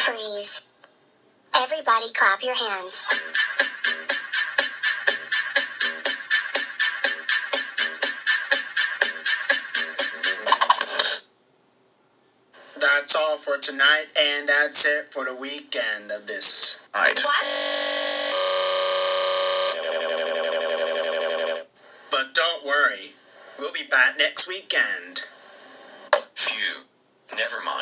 Freeze. Everybody clap your hands. That's all for tonight, and that's it for the weekend of this night. But don't worry, we'll be back next weekend. Phew, never mind.